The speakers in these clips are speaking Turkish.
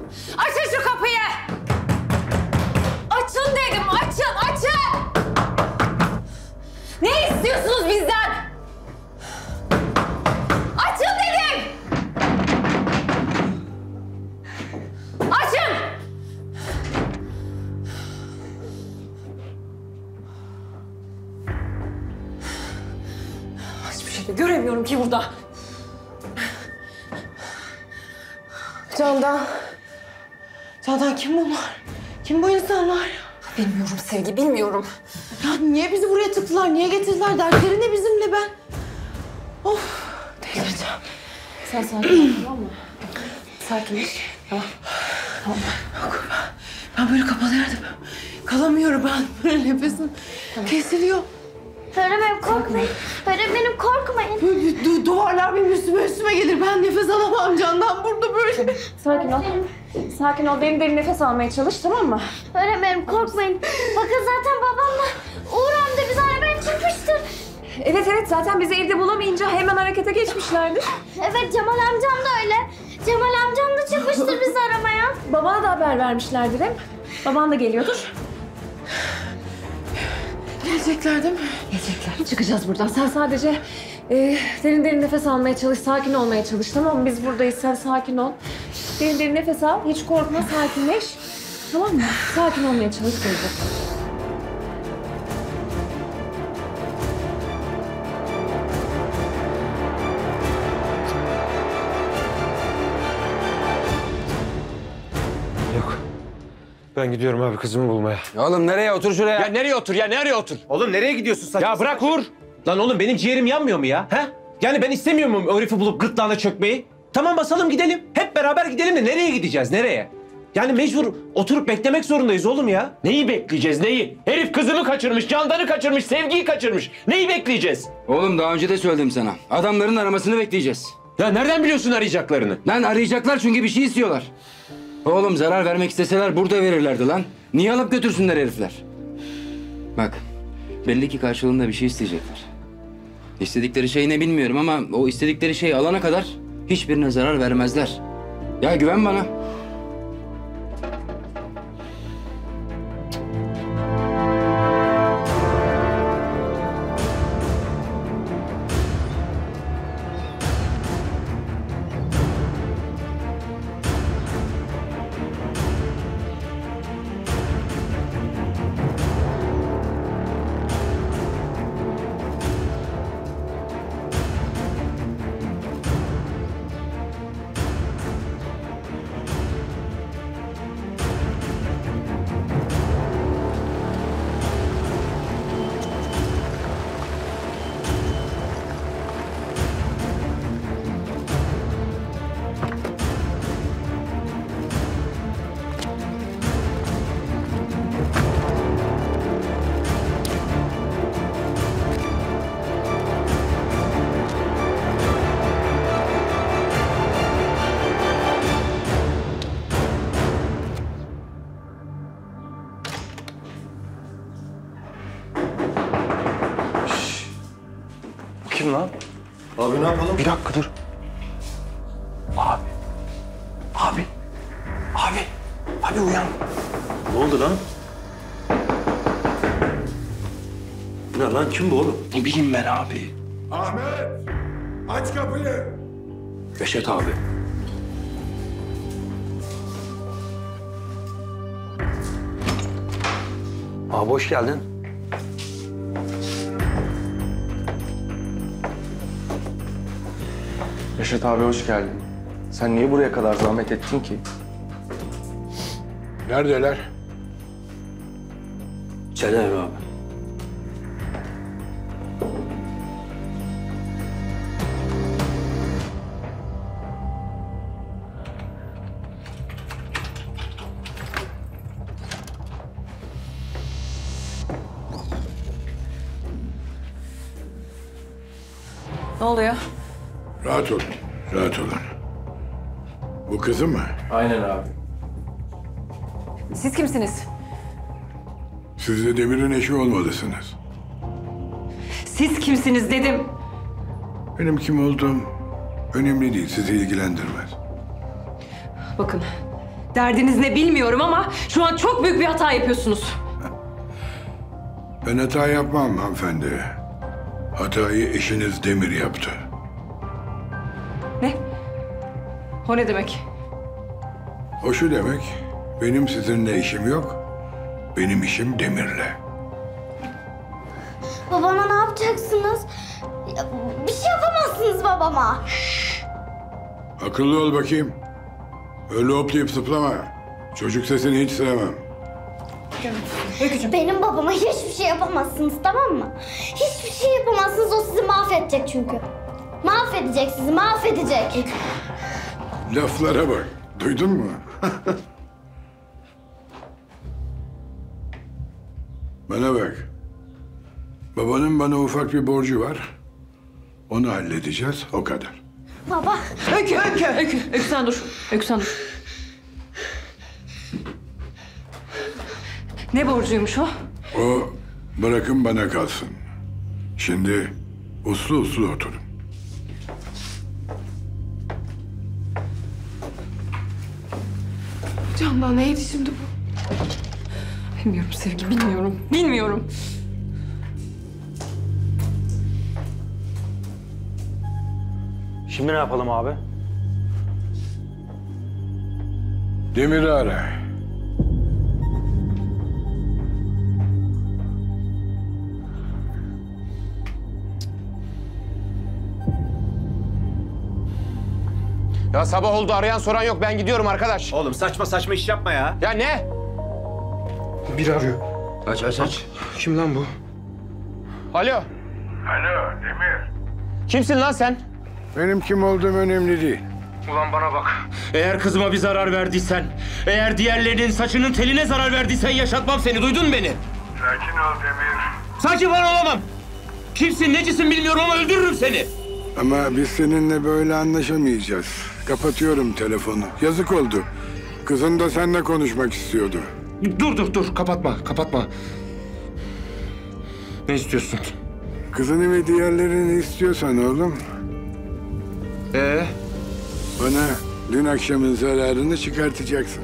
Açın şu kapıyı! Açın dedim, açın, açın! Ne istiyorsunuz bizden? Açın dedim! Açın! Hiçbir şey de göremiyorum ki burada. Candan. Candan kim bunlar? Kim bu insanlar? Bilmiyorum Sevgi, bilmiyorum. Ya niye bizi buraya tıktılar? Niye getirdiler? Dertleri ne bizimle ben? Of. Delireceğim. Sen sakin ol, tamam mı? Sakinleş. Tamam. Yok, ben böyle kapalı yerde kalamıyorum ben. Böyle nefesim kesiliyor. Öğretmenim korkmayın. Öğretmenim korkmayın. Böyle duvarlar benim üstüme gelir. Ben nefes alamam Candan burada böyle. Sakin ol. Sakin ol. Derin nefes almaya çalış, tamam mı? Öğretmenim korkmayın. Bakın zaten babamla Uğur amca bizi arabaya çıkmıştır. Evet, zaten bizi evde bulamayınca hemen harekete geçmişlerdir. Evet Cemal amcam da öyle. Cemal amcam da çıkmıştır bizi aramaya. Babana da haber vermişlerdir hem. Baban da geliyordur. Gelecekler değil mi? Gelecekler. Çıkacağız buradan. Sen sadece derin nefes almaya çalış, sakin olmaya çalış, tamam mı? Biz buradayız, sen sakin ol. Derin nefes al, hiç korkma, sakinleş. Tamam mı? Sakin olmaya çalış gelecek. Yok. Ben gidiyorum abi kızımı bulmaya. Oğlum nereye? Otur şuraya. Ya nereye otur ya? Nereye otur? Oğlum nereye gidiyorsun sen? Ya bırak Uğur. Lan oğlum benim ciğerim yanmıyor mu ya? He? Yani ben istemiyor muyum o herifi bulup gırtlağına çökmeyi? Tamam basalım gidelim. Hep beraber gidelim de nereye gideceğiz? Nereye? Yani mecbur oturup beklemek zorundayız oğlum ya. Neyi bekleyeceğiz? Neyi? Herif kızımı kaçırmış, Candan'ı kaçırmış, Sevgi'yi kaçırmış. Neyi bekleyeceğiz? Oğlum daha önce de söyledim sana. Adamların aramasını bekleyeceğiz. Ya nereden biliyorsun arayacaklarını? Lan arayacaklar çünkü bir şey istiyorlar. Oğlum zarar vermek isteseler burada verirlerdi lan. Niye alıp götürsünler herifler? Bak, belli ki karşılığında bir şey isteyecekler. İstedikleri şey ne bilmiyorum ama o istedikleri şeyi alana kadar hiçbirine zarar vermezler. Ya güven bana. Kim lan? Abi ne yapalım? Bir dakika dur. Abi uyan. Ne oldu lan? Ne lan kim bu oğlum? Ne bileyim ben abi. Ahmet! Aç kapıyı! Reşat abi. Abi hoş geldin. Reşat abi hoş geldin. Sen niye buraya kadar zahmet ettin ki? Neredeler? Çene abi. Ne oluyor? Rahat olun, rahat olun. Bu kızı mı? Aynen abi. Siz kimsiniz? Siz de Demir'in eşi olmalısınız. Siz kimsiniz dedim. Benim kim olduğum önemli değil, sizi ilgilendirmez. Bakın, Derdiniz ne bilmiyorum ama şu an çok büyük bir hata yapıyorsunuz. Ben hata yapmam hanımefendi. Hatayı eşiniz Demir yaptı. Ne? O ne demek? O şu demek, benim sizinle işim yok, benim işim Demir'le. Babama ne yapacaksınız? Ya, bir şey yapamazsınız babama. Akıllı ol bakayım. Öyle hoplayıp zıplama. Çocuk sesini hiç sevmem. Benim babama hiçbir şey yapamazsınız, tamam mı? Hiçbir şey yapamazsınız, o sizi mahvedecek çünkü. Mahvedecek sizi, mahvedecek. Laflara bak, duydun mu? Bana bak. Babanın bana ufak bir borcu var. Onu halledeceğiz, o kadar. Baba, Öykü sen dur. Öykü sen dur. Ne borcuymuş o? O bırakın bana kalsın. Şimdi uslu uslu oturun. Candan neydi şimdi bu? Bilmiyorum Sevgi, bilmiyorum. Şimdi ne yapalım abi? Demir'i ara. Ya sabah oldu arayan soran yok. Ben gidiyorum arkadaş. Oğlum saçma saçma iş yapma ya. Ya ne? Biri arıyor. Aç. Kim lan bu? Alo. Alo Demir. Kimsin lan sen? Benim kim olduğum önemli değil. Ulan bana bak. Eğer kızıma bir zarar verdiysen, eğer diğerlerinin saçının teline zarar verdiysen yaşatmam seni. Duydun mu beni? Sakin ol Demir. Sakin falan olamam. Kimsin, necisin bilmiyorum ama öldürürüm seni. Ama biz seninle böyle anlaşamayacağız. Kapatıyorum telefonu. Yazık oldu. Kızın da seninle konuşmak istiyordu. Dur. Kapatma. Ne istiyorsun? Kızını ve diğerlerini istiyorsan oğlum, bana dün akşamın zararını çıkartacaksın.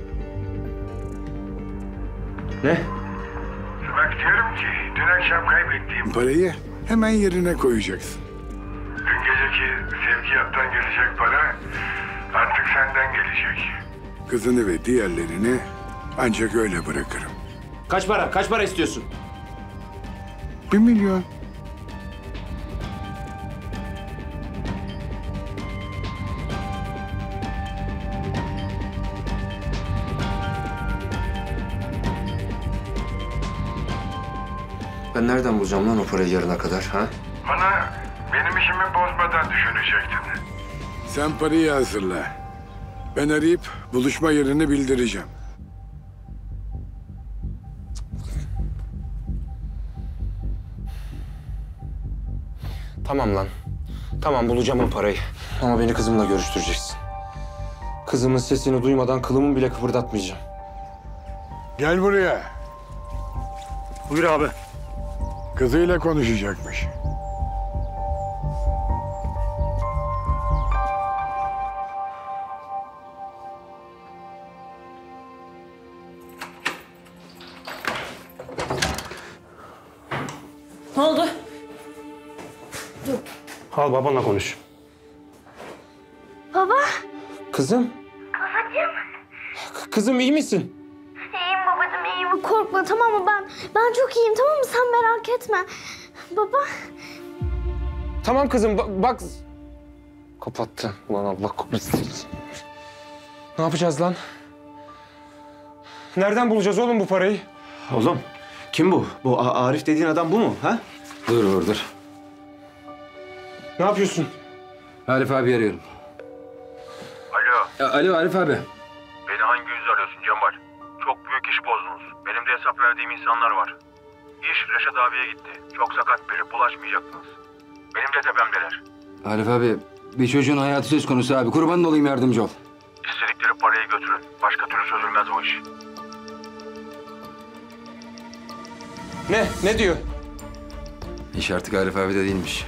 Ne? Bak diyorum ki dün akşam kaybettiğim parayı hemen yerine koyacaksın. Dün geceki sevkiyattan gelecek para artık senden gelecek. Kızını ve diğerlerini ancak öyle bırakırım. Kaç para istiyorsun? 1 milyon. Ben nereden bulacağım lan o parayı yarına kadar ha? Bana benim işimi bozmadan düşünecektin. Sen parayı hazırla. Ben arayıp buluşma yerini bildireceğim. Tamam lan. Tamam bulacağım o parayı. Ama beni kızımla görüştüreceksin. Kızımın sesini duymadan kılımı bile kıpırdatmayacağım. Gel buraya. Buyur abi. Kızıyla konuşacakmış. Ne oldu? Al babanla konuş. baba. Kızım. Babacığım. Kızım iyi misin? İyiyim babacığım, iyiyim. Korkma, tamam mı? Ben çok iyiyim, tamam mı? Sen merak etme. Baba. Tamam kızım bak. Kapattı. Ulan Allah kahretsin. Ne yapacağız lan? Nereden bulacağız oğlum bu parayı? Oğlum kim bu? Bu Arif dediğin adam bu mu? Ha? Dur. Ne yapıyorsun? Arif abi arıyorum. Alo, Alo Arif abi. beni hangi yüzle arıyorsun Cemal? Çok büyük iş bozdunuz. Benim de hesap verdiğim insanlar var. İş Reşat abiye gitti. Çok sakat biri, bulaşmayacaksınız. Benim de tepemdeler. Arif abi bir çocuğun hayatı söz konusu abi. Kurban olayım, yardımcı ol. İstedikleri parayı götürün. Başka türlü çözülmez o iş. Ne diyor? İş artık Arif abi de değilmiş.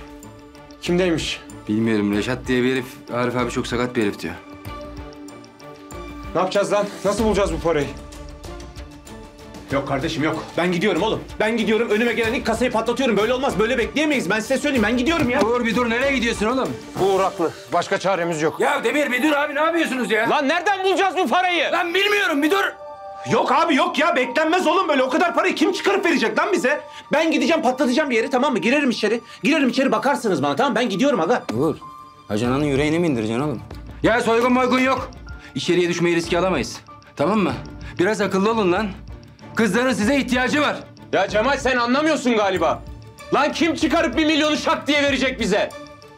Kimdeymiş? Bilmiyorum, Reşat diye bir herif. Arif abi çok sakat bir herif diyor. Ne yapacağız lan? Nasıl bulacağız bu parayı? Yok kardeşim yok. Ben gidiyorum oğlum. Ben gidiyorum. Önüme gelen ilk kasayı patlatıyorum. Böyle olmaz. Böyle bekleyemeyiz. Ben size söyleyeyim. Ben gidiyorum ya. Uğur bir dur, nereye gidiyorsun oğlum? Uğur haklı. Başka çaremiz yok. Ya Demir bir dur abi, ne yapıyorsunuz ya? Lan nereden bulacağız bu parayı? Lan bilmiyorum, bir dur. Yok abi yok ya. Beklenmez oğlum böyle. O kadar parayı kim çıkarıp verecek lan bize? Ben gideceğim patlatacağım bir yeri, tamam mı? Girerim içeri. Girerim içeri, bakarsınız bana, tamam. Ben gidiyorum aga. Uğur, ajananın yüreğine mi indireceksin oğlum? Ya soygun yok. İçeriye düşmeyi riske alamayız. Tamam mı? Biraz akıllı olun lan. Kızların size ihtiyacı var. Ya Cemal sen anlamıyorsun galiba. Lan kim çıkarıp 1 milyonu şak diye verecek bize?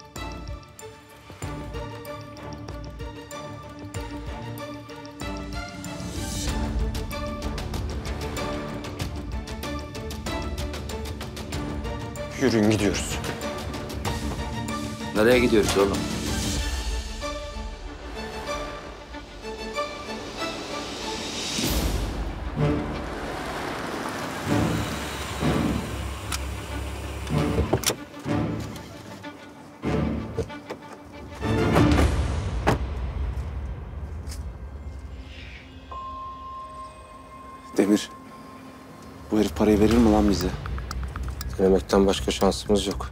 Yürüyün gidiyoruz. Nereye gidiyoruz oğlum? Demir, bu herif parayı verir mi lan bize? Denemekten başka şansımız yok.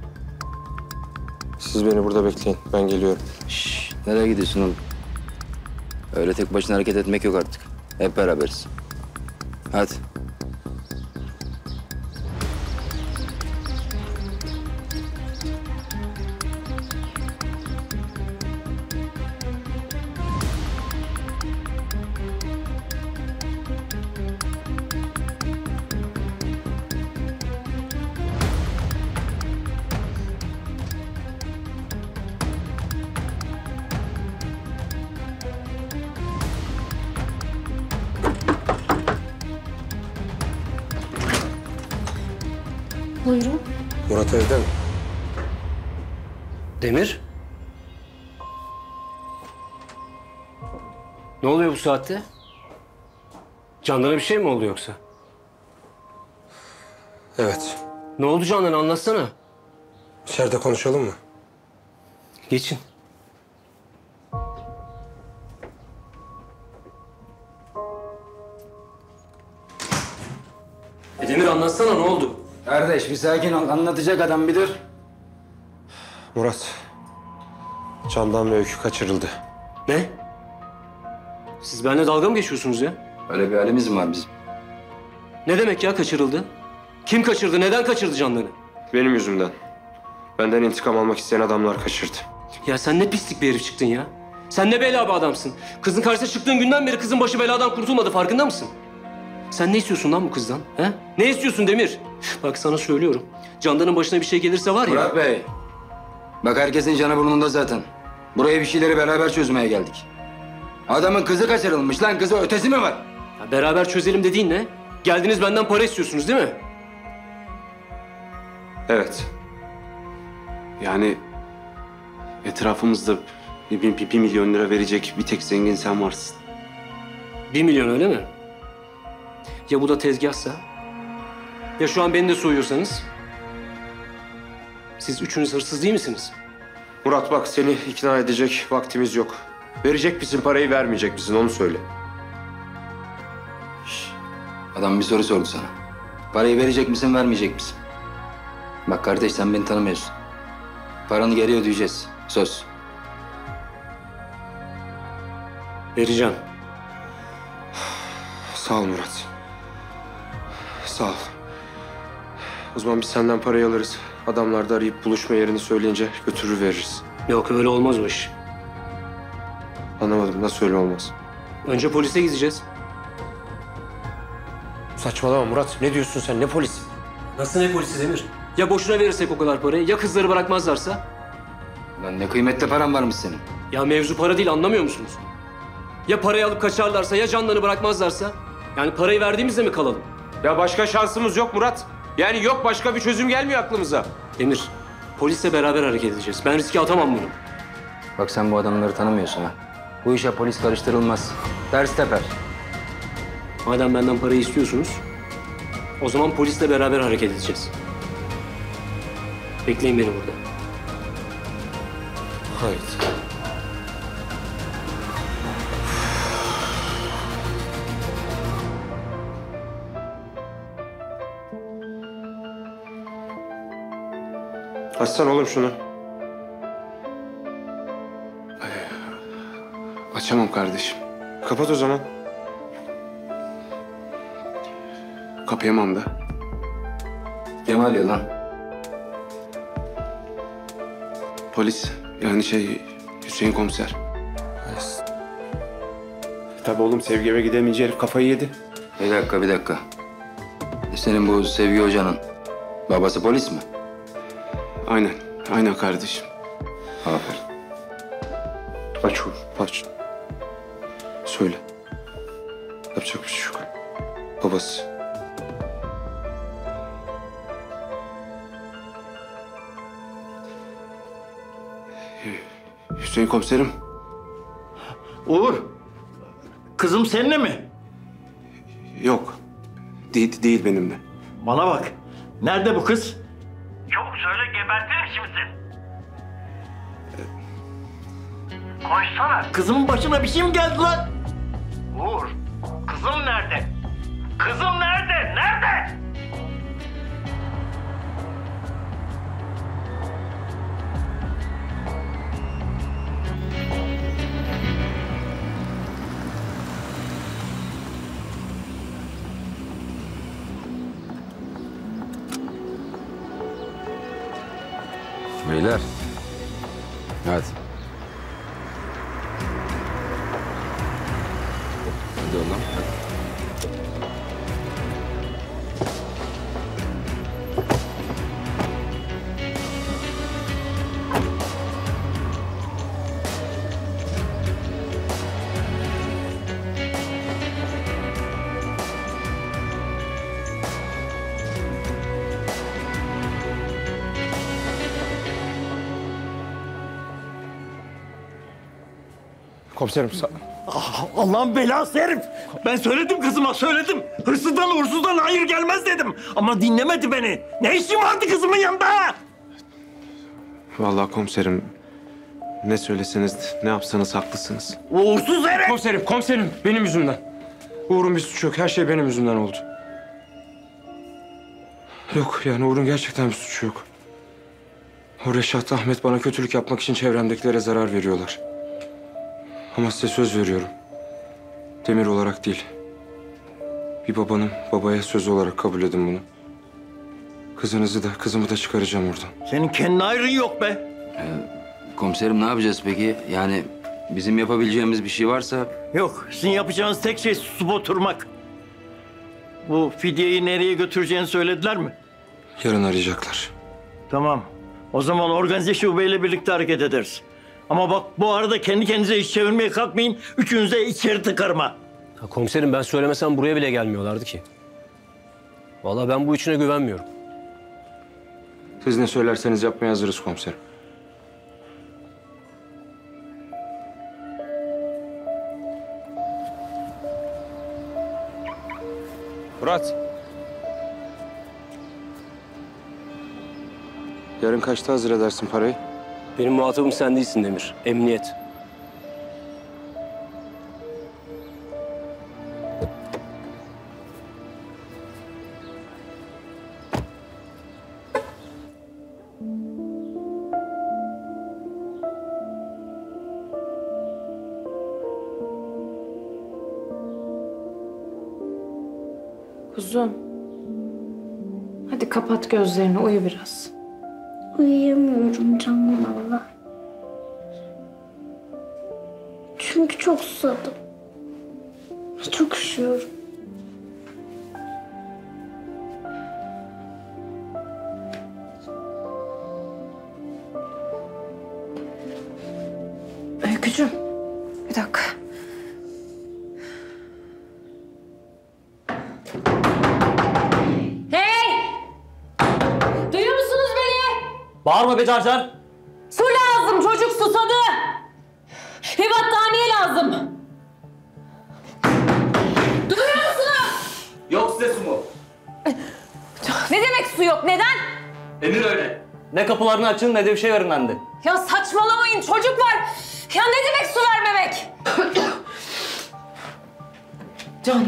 Siz beni burada bekleyin, ben geliyorum. Nereye gidiyorsun oğlum? Öyle tek başına hareket etmek yok artık. Hep beraberiz. Hadi. Buyurun. Murat evde mi? Demir? Ne oluyor bu saatte? Candan'a bir şey mi oldu yoksa? Evet. Ne oldu Candan, anlatsana. İçeride konuşalım mı? Geçin. Demir anlatsana, ne oldu? Kardeş bir sakin ol. Anlatacak adam bir dur. Murat, Candan ve Öykü kaçırıldı. Ne? Siz benimle dalga mı geçiyorsunuz ya? Öyle bir halimiz mi var bizim? Ne demek ya kaçırıldı? Kim kaçırdı? Neden kaçırdı Candan'ı? Benim yüzümden. Benden intikam almak isteyen adamlar kaçırdı. Ya sen ne pislik bir herif çıktın ya. Sen ne bela bir adamsın. Kızın karşısına çıktığın günden beri kızın başı beladan kurtulmadı, farkında mısın? Sen ne istiyorsun lan bu kızdan? He? Ne istiyorsun Demir? Bak sana söylüyorum. Candan'ın başına bir şey gelirse var ya... Murat Bey. Bak herkesin canı burnunda zaten. Buraya bir şeyleri beraber çözmeye geldik. Adamın kızı kaçırılmış lan. Kızı ötesi mi var? Ya beraber çözelim dediğin ne? Geldiniz benden para istiyorsunuz değil mi? Evet. Yani etrafımızda bir milyon lira verecek bir tek zengin sen varsın. 1 milyon öyle mi? Ya bu da tezgahsa? Ya şu an beni de soyuyorsanız? Siz üçünüz hırsız değil misiniz? Murat bak seni ikna edecek vaktimiz yok. Verecek misin parayı, vermeyecek misin onu söyle. Adam bir soru sordu sana. Parayı verecek misin, vermeyecek misin? Bak kardeş sen beni tanımıyorsun. Paranı geri ödeyeceğiz. Söz. Vereceğim. Sağ ol Murat. Sağ ol. O zaman biz senden parayı alırız. Adamlar da arayıp buluşma yerini söyleyince götürür veririz. Yok öyle olmaz o iş. Anlamadım, nasıl öyle olmaz? Önce polise gideceğiz. Saçmalama Murat. Ne diyorsun sen? Ne polisi? Nasıl ne polisi Demir? Ya boşuna verirsek o kadar parayı, ya kızları bırakmazlarsa? Lan ne kıymetli paran varmış senin. Ya mevzu para değil, anlamıyor musunuz? Ya parayı alıp kaçarlarsa, ya canlarını bırakmazlarsa? Yani parayı verdiğimizde mi kalalım? Ya başka şansımız yok Murat. Yani yok, başka bir çözüm gelmiyor aklımıza. Demir, polisle beraber hareket edeceğiz. Ben riske atamam bunu. Bak sen bu adamları tanımıyorsun ha. Bu işe polis karıştırılmaz. Ters teper. Madem benden parayı istiyorsunuz, o zaman polisle beraber hareket edeceğiz. Bekleyin beni burada. Hayır. Açsana oğlum şunu. Açamam kardeşim. Kapat o zaman. Kapayamam da. Kemal ya lan. Polis. Yani Hüseyin komiser. Tabii oğlum Sevgi eve gidemeyince herif kafayı yedi. Bir dakika. Senin bu Sevgi Hoca'nın babası polis mi? Aynen kardeşim. Aferin. Aç Uğur, aç. Söyle. Yapacak bir şey yok. Babası. Hüseyin komiserim. Uğur, kızım seninle mi? Yok. Değil benimle. Bana bak, nerede bu kız? Çabuk söyle, gebertirim şimdi seni. Koşsana. Kızımın başına bir şey mi geldi lan? Uğur, kızım nerede? Kızım nerede? Nerede? Beyler. Hadi. Hadi oğlum. Hadi. Komiserim Allah'ın belası herif. Ben söyledim kızıma, söyledim. Hırsızdan uğursuzdan hayır gelmez dedim. Ama dinlemedi beni. Ne işin vardı kızımın yanında? Vallahi komiserim ne söyleseniz ne yapsanız haklısınız. Uğursuz herif. Komiserim benim yüzümden. Uğur'un bir suçu yok. Her şey benim yüzümden oldu. Yok yani Uğur'un gerçekten bir suçu yok. O Reşat, Ahmet bana kötülük yapmak için çevremdekilere zarar veriyorlar. Ama size söz veriyorum. Demir olarak değil. Bir babanın babaya sözü olarak kabul edin bunu. Kızınızı da kızımı da çıkaracağım oradan. Senin kendi ayrın yok be. Komiserim ne yapacağız peki? Yani bizim yapabileceğimiz bir şey varsa... Yok, sizin yapacağınız tek şey susup oturmak. Bu fidyeyi nereye götüreceğini söylediler mi? Yarın arayacaklar. Tamam. O zaman organize şubeyle birlikte hareket ederiz. Ama bak bu arada kendi kendinize iş çevirmeye kalkmayın. Üçünüze içeri tıkarım ha. Ya komiserim ben söylemesem buraya bile gelmiyorlardı ki. Vallahi ben bu üçüne güvenmiyorum. Siz ne söylerseniz yapmaya hazırız komiserim. Murat. Yarın kaçta hazır edersin parayı? Benim muhatabım sen değilsin Demir. Emniyet. Kuzum. Hadi kapat gözlerini, uyu biraz. Uyuyamıyorum canım valla. Çünkü çok susadım. Çok üşüyorum. Öykücüğüm, bir dakika. Bağırma be Carcar. Su lazım, çocuk susadı. Bir battaniye lazım. Duyuyor musunuz? Yok size su mu? Ne demek su yok, neden? Emir öyle. Ne kapılarını açın ne de bir şey verin bende. Ya saçmalamayın, çocuk var. Ya ne demek su vermemek? Canım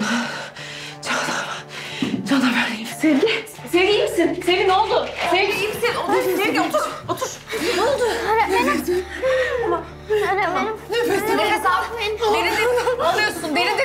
benim. Sevgi iyi misin? Sevgi ne oldu? Sevgi iyi misin? Otur, Sevgi otur.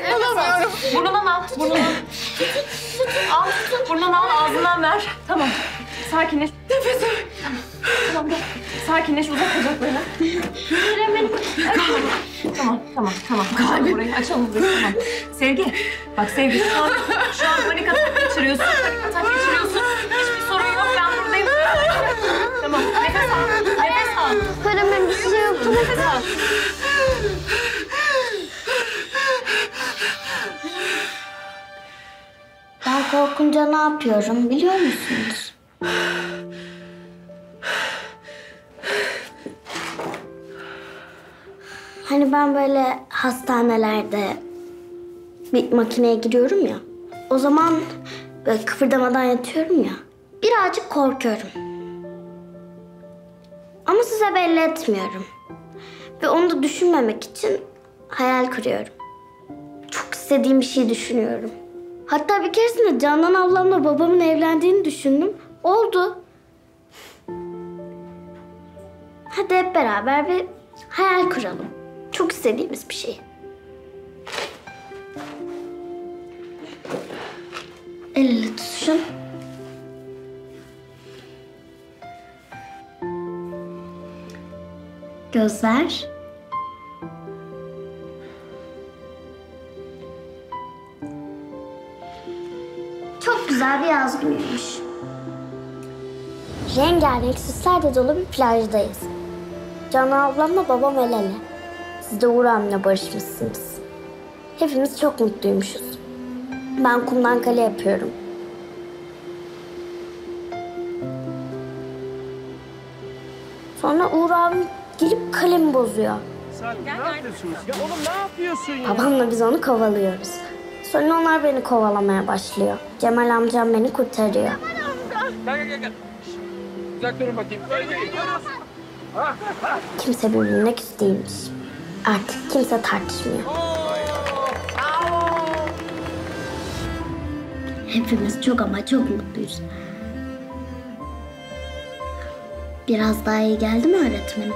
Alamıyorum. Burnundan al. Burnundan. Al. Burnundan al. Ağzından ver. Tamam. Sakinleş. Nefes al. Tamam gel. Sakinleş. Uzat bacaklarını. Göremedim. Tamam. Açalım burayı. Açalım burayı. Tamam. Sevgi. Bak Sevgi şu an panik atak geçiriyorsun. Hiçbir sorun yok. Ben buradayım. Tamam. Nefes al. Göremedim. Bir şey yoktu. Nefes al. Ben korkunca ne yapıyorum biliyor musunuz? Hani ben böyle hastanelerde bir makineye giriyorum ya. O zaman böyle kıpırdamadan yatıyorum ya. Birazcık korkuyorum. Ama size belli etmiyorum. Ve onu da düşünmemek için hayal kuruyorum. Çok istediğim bir şey düşünüyorum. Hatta bir keresinde Canan ablamla babamın evlendiğini düşündüm. Oldu. Hadi hep beraber bir hayal kuralım. Çok istediğimiz bir şey. El ele tutuşun. Gözler. Çok güzel bir yaz günüymüş. Rengarenk süslerle dolu bir plajdayız. Canan ablamla babam el ele. Siz de Uğur abimle barışmışsınız. Hepimiz çok mutluymuşuz. Ben kumdan kale yapıyorum. Sonra Uğur abim gelip kalemi bozuyor. Ne yapıyorsunuz? Ya oğlum ne yapıyorsun ya? Babamla biz onu kovalıyoruz. Sonra onlar beni kovalamaya başlıyor. Cemal amcam beni kurtarıyor. Gel. Uzak durun bakayım. Kimse birbirine küs değilmiş. Artık kimse tartışmıyor. Hepimiz çok ama çok mutluyuz. Biraz daha iyi geldi mi öğretmenim?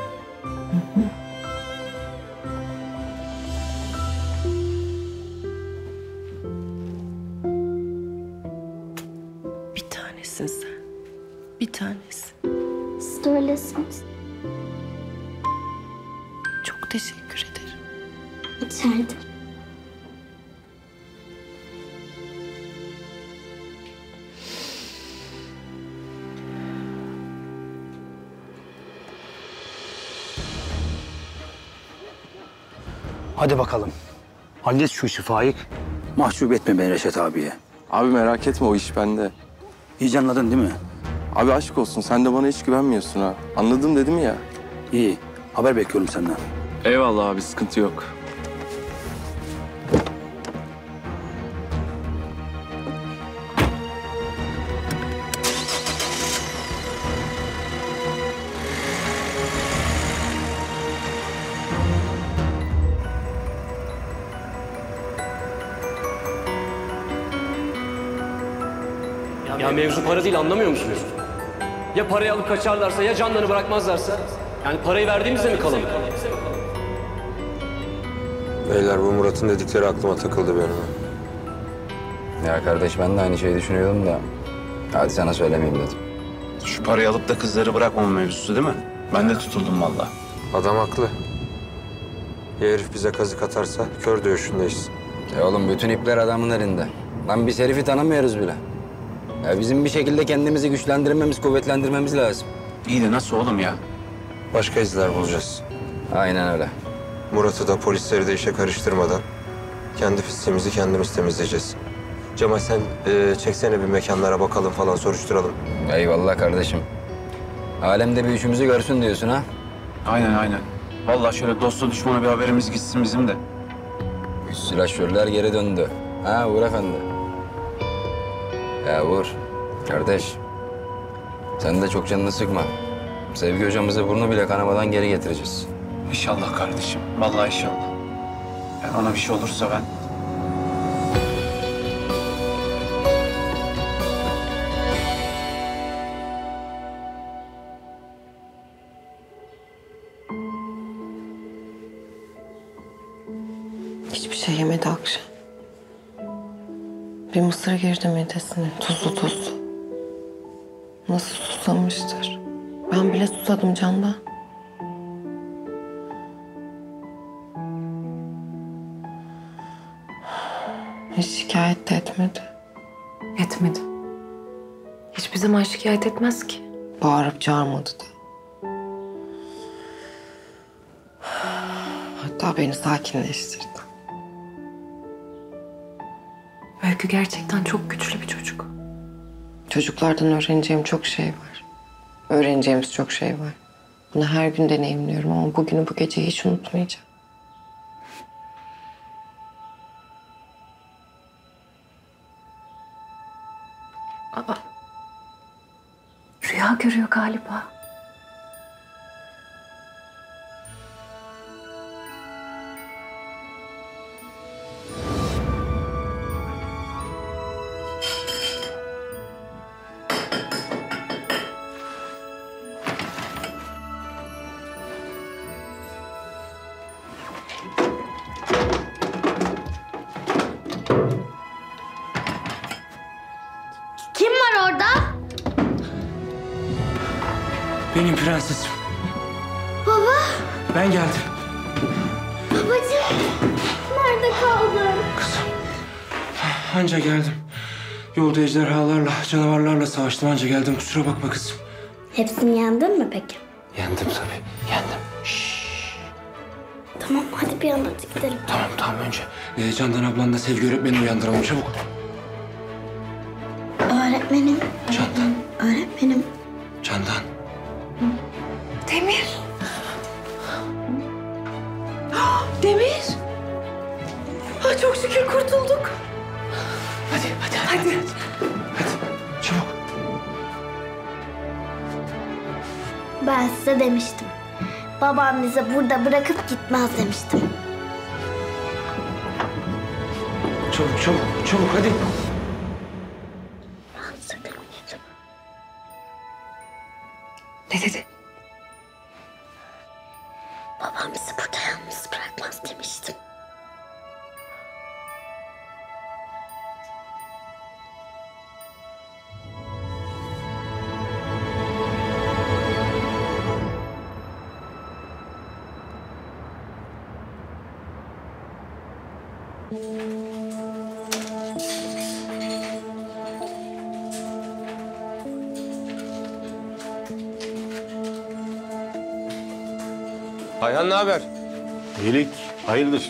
Bir tanesin sen. Bir tanesin. Siz de öylesiniz. Çok teşekkür ederim. İçeride. Hadi bakalım. Hallet şu işi Faik. Mahcup etme beni Reşat abiye. Abi merak etme o iş bende. İyice anladın değil mi? Abi aşk olsun sen de bana hiç güvenmiyorsun ha. Anladım dedim ya. İyi. Haber bekliyorum senden. Eyvallah abi sıkıntı yok. Ya mevzu para değil anlamıyor musunuz? Ya parayı alıp kaçarlarsa ya canlarını bırakmazlarsa? Yani parayı verdiğimizde mi kalalım? Beyler bu Murat'ın dedikleri aklıma takıldı benim. Ya kardeş ben de aynı şeyi düşünüyordum da. Hadi sana söylemeyeyim dedim. Şu parayı alıp da kızları bırakmama mevzusu değil mi? Ben de tutuldum vallahi. Adam haklı. Ya herif bize kazık atarsa kör dövüşündeyiz. Oğlum bütün ipler adamın elinde. Lan biz herifi tanımıyoruz bile. Ya bizim bir şekilde kendimizi güçlendirmemiz, kuvvetlendirmemiz lazım. İyi de nasıl oğlum ya? Başka izler bulacağız. Aynen öyle. Murat'ı da polisleri de işe karıştırmadan kendi pisliğimizi kendimiz temizleyeceğiz. Cemal sen çeksene bir mekanlara bakalım falan soruşturalım. Eyvallah kardeşim. Alemde bir üçümüzü görsün diyorsun ha? Aynen. Vallahi şöyle dosta düşmana bir haberimiz gitsin bizim de. Silahşörler geri döndü. Ha Uğur Efendi. Ya Uğur, kardeş. Sen de çok canını sıkma. Sevgi hocamızı burnu bile kanamadan geri getireceğiz. İnşallah kardeşim. Vallahi inşallah. Yani ona bir şey olursa ben... Hiçbir şey yemedi akşam. Bir mısır girdi midesine, tuzlu tuzlu. Nasıl susamıştır. Ben bile susadım Candan. Hiç şikayet de etmedi. Etmedi. Hiçbir zaman şikayet etmez ki. Bağırıp çağırmadı da. Hatta beni sakinleştirdi. Öykü gerçekten çok güçlü bir çocuk. Çocuklardan öğreneceğim çok şey var. Öğreneceğimiz çok şey var. Bunu her gün deneyimliyorum ama bugünü bu gece hiç unutmayacağım. Aa, rüya görüyor galiba. Kim var orada? Benim prensesim. Baba. Ben geldim. Babacığım. Nerede kaldın? Anca geldim. Yolda ejderhalarla, canavarlarla savaştım. Anca geldim. Kusura bakma kızım. Hepsini yendin mi peki? Yendim tabii. Yendim. Tamam hadi bir an önce gidelim. Tamam önce. Candan ablanla Sevgi öğretmenini uyandıralım çabuk. Öğretmenim. Candan. Öğretmenim. Candan. Demir. Demir. Ay çok şükür kurtulduk. Hadi. Çabuk. Ben size demiştim. Babam bizi burada bırakıp gitmez demiştim. Çabuk hadi. Ne dedi? Babam bizi burada yalnız bırakmaz demiştim. Ayhan ne haber? İyilik, hayırdır?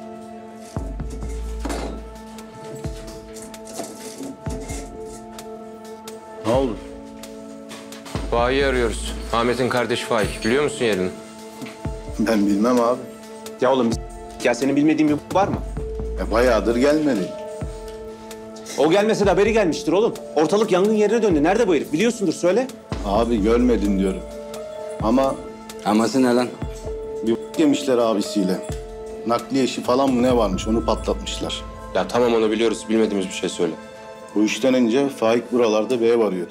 Ne oldu? Faik'i arıyoruz. Ahmet'in kardeşi Faik. Biliyor musun yerini? Ben bilmem abi. Ya oğlum ya senin bilmediğin bir var mı? Bayağıdır gelmedi. O gelmese de haberi gelmiştir oğlum. Ortalık yangın yerine döndü. Nerede bu herif? Biliyorsundur söyle. Abi görmedin diyorum. Ama... Aması ne lan? Bir yemişler abisiyle. Nakliye işi falan mı ne varmış onu patlatmışlar. Ya tamam onu biliyoruz. Bilmediğimiz bir şey söyle. Bu işten önce Faik buralarda bir ev arıyordu.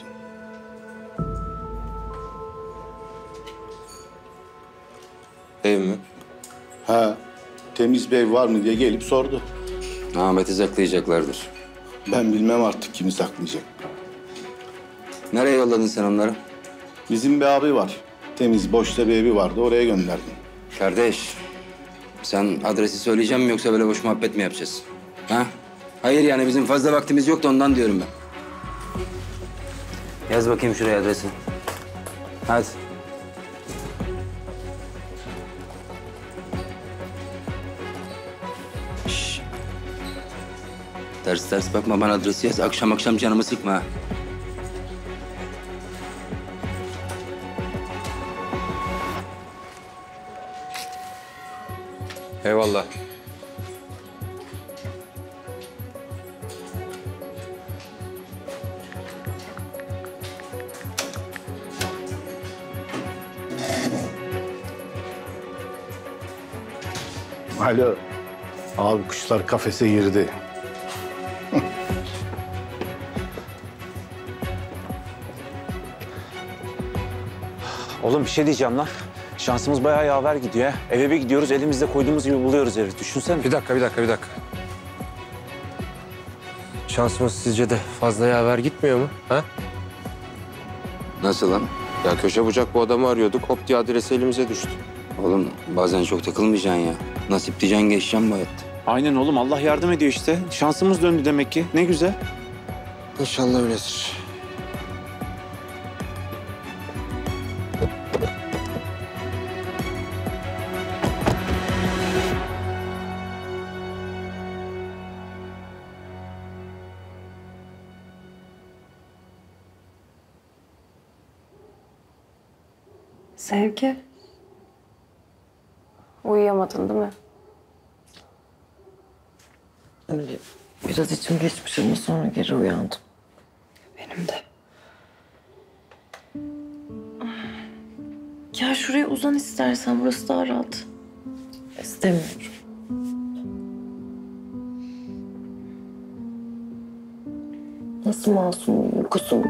Ev mi? Ha, temiz bir ev var mı diye gelip sordu. Ahmet'i saklayacaklardır. Ben bilmem artık kimi saklayacak. Nereye yolladın sen onları? Bizim bir abi var. Temiz, boşta bir evi vardı. Oraya gönderdim. Kardeş, sen adresi söyleyeceğim mi yoksa böyle boş muhabbet mi yapacağız? Ha? Hayır yani bizim fazla vaktimiz yok da ondan diyorum ben. Yaz bakayım şuraya adresi. Hadi. Şş. Ters bakma bana adresi yaz. Akşam canımı sıkma ha. Eyvallah. Alo. Abi kuşlar kafese girdi. Oğlum bir şey diyeceğim lan. Şansımız bayağı yaver gidiyor ha. Eve bir gidiyoruz elimizde koyduğumuz gibi buluyoruz herifi. Düşünsene. Bir dakika. şansımız sizce de fazla yaver gitmiyor mu? Ha? Nasıl lan? Ya köşe bucak bu adamı arıyorduk. Hop diye adresi elimize düştü. Oğlum bazen çok takılmayacaksın ya. Nasip diyeceksin, geçeceksin bu hayatta. Aynen oğlum, Allah yardım ediyor işte. Şansımız döndü demek ki. Ne güzel. İnşallah öyledir. Sevgi. Uyuyamadın değil mi? Öyle biraz içim geçmiş ama sonra geri uyandım. Benim de. Ya şuraya uzan istersen, burası daha rahat. İstemiyorum. Nasıl masum uykusum?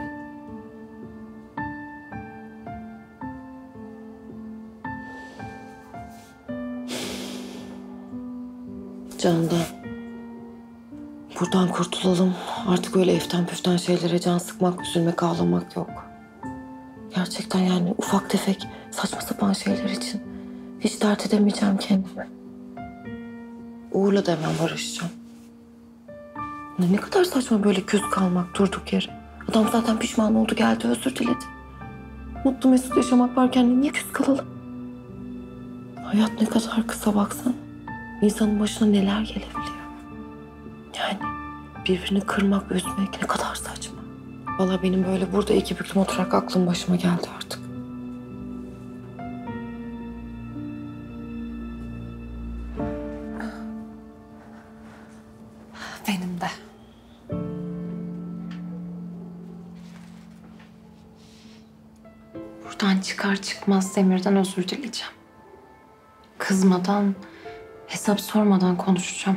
Candan. Buradan kurtulalım. Artık öyle eften püften şeylere can sıkmak, üzülmek, ağlamak yok. Gerçekten yani ufak tefek saçma sapan şeyler için hiç dert edemeyeceğim kendime. Uğur'la da hemen barışacağım. Ne kadar saçma böyle küs kalmak durduk yere. Adam zaten pişman oldu, geldi, özür diledi. Mutlu mesut yaşamak varken niye küs kalalım? Hayat ne kadar kısa baksana. İnsanın başına neler gelebiliyor. Yani birbirini kırmak, üzmek ne kadar saçma. Vallahi benim böyle burada iki büklüm oturarak aklım başıma geldi artık. Benim de. Buradan çıkar çıkmaz Demir'den özür dileyeceğim. Kızmadan, hesap sormadan konuşacağım.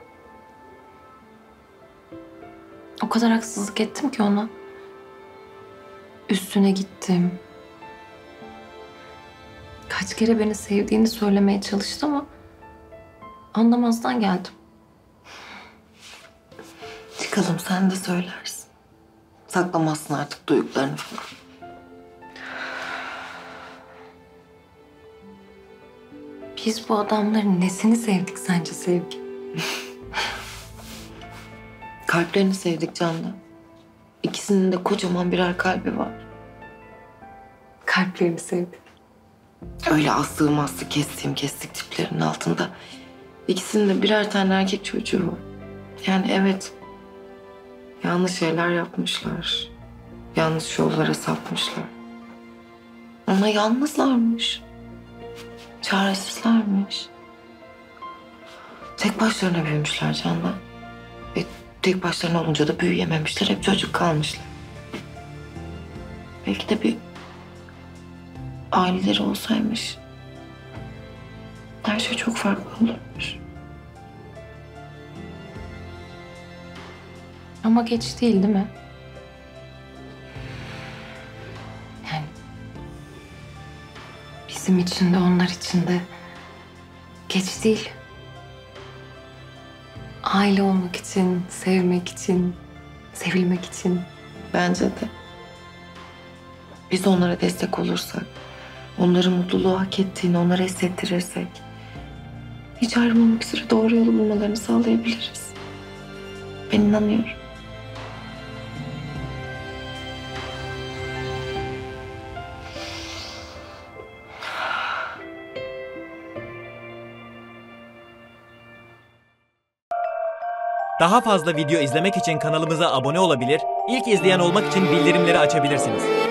O kadar haksızlık ettim ki ona. Üstüne gittim. Kaç kere beni sevdiğini söylemeye çalıştı ama anlamazdan geldim. Çıkalım, sen de söylersin. Saklamazsın artık duyduklarını falan. Biz bu adamların nesini sevdik sence Sevgi? Kalplerini sevdik Candan. İkisinin de kocaman birer kalbi var. Kalplerini sevdik. Öyle astığım astı, kestiğim kestik tiplerinin altında. İkisinin de birer tane erkek çocuğu var. Yani evet, yanlış şeyler yapmışlar. Yanlış yollara sapmışlar. Ama yalnızlarmış. Çaresizlermiş. Tek başlarına büyümüşler Candan. Tek başlarına olunca da büyüyememişler. Hep çocuk kalmışlar. Belki de bir aileleri olsaymış her şey çok farklı olurmuş. Ama geç değil mi? Yani bizim için de onlar için de geç değil. Aile olmak için, sevmek için, sevilmek için. Bence de. Biz onlara destek olursak, onların mutluluğu hak ettiğini onlara hissettirirsek, hiç ayrılmamak üzere doğru yolu bulmalarını sağlayabiliriz. Ben inanıyorum. Daha fazla video izlemek için kanalımıza abone olabilir, ilk izleyen olmak için bildirimleri açabilirsiniz.